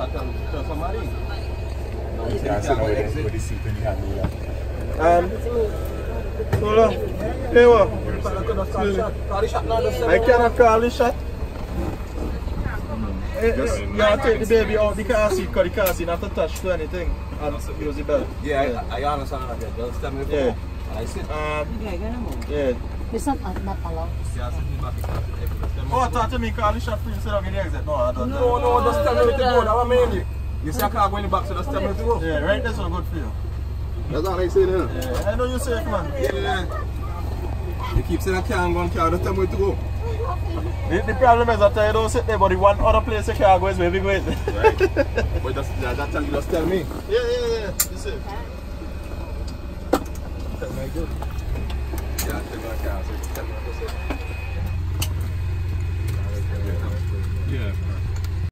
tell somebody. You can't sit down with the seat when you have me. Hold on. Hey, what? I cannot call the shot. You take the baby out the car seat because the car seat not to touch to anything and use the belt. Yeah, I understand that. Just tell me yeah. I sit. Yeah. It's not allowed. Oh, I thought you mean call the shot for you instead of the exit. No, I don't know. No, just tell me to go. That's what I mean. You see a car going back, so just tell me to go. Yeah, right, that's all good for you. That's all I say there. Yeah, I know you're safe, man. Yeah. You keep saying I can't go on car, just tell me to go. The problem is that you don't sit there, but the one other place you can't go is where we go. Right. But that time you just tell me. Yeah. You're safe. Tell me good. Yeah, tell me I can't. So tell me what to say. Yeah.